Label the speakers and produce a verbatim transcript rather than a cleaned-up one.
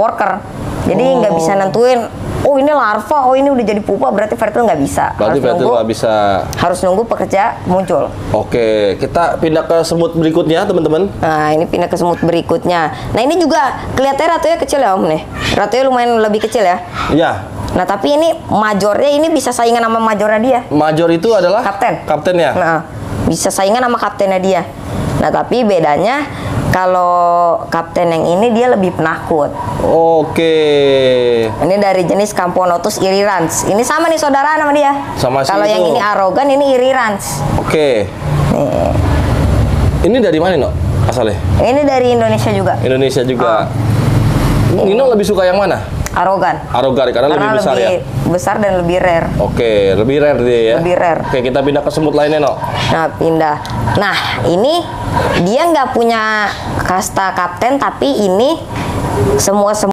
Speaker 1: worker. Jadi nggak oh. bisa nentuin, oh ini larva, oh ini udah jadi pupa, berarti fertil nggak bisa.
Speaker 2: Berarti
Speaker 1: harus
Speaker 2: fertil nggak bisa.
Speaker 1: Harus nunggu pekerja muncul.
Speaker 2: Oke, kita pindah ke semut berikutnya, teman-teman.
Speaker 1: Nah, ini pindah ke semut berikutnya. Nah, ini juga kelihatannya ratunya kecil ya, Om nih. Ratunya lumayan lebih kecil ya.
Speaker 2: Iya.
Speaker 1: Nah, tapi ini majornya ini bisa saingan sama majornya dia.
Speaker 2: Major itu adalah
Speaker 1: kapten.
Speaker 2: Kaptennya.
Speaker 1: Nah, bisa saingan sama kaptennya dia. Nah, tapi bedanya kalau kapten yang ini dia lebih penakut.
Speaker 2: Oke.
Speaker 1: Ini dari jenis Camponotus irirans. Ini sama nih saudara sama dia.
Speaker 2: Sama sih.
Speaker 1: Kalau yang ini arogan, ini irirans.
Speaker 2: Oke. Nih. Ini dari mana, No? Asalnya?
Speaker 1: Ini dari Indonesia juga.
Speaker 2: Indonesia juga. Oh. Nino lebih suka yang mana?
Speaker 1: Arogan.
Speaker 2: Arogan karena, karena lebih besar lebih ya.
Speaker 1: Besar dan lebih rare.
Speaker 2: Oke, lebih rare dia ya.
Speaker 1: Lebih rare.
Speaker 2: Oke, kita pindah ke semut lainnya, No.
Speaker 1: Nah, pindah. Nah, ini dia nggak punya kasta kapten, tapi ini semua semut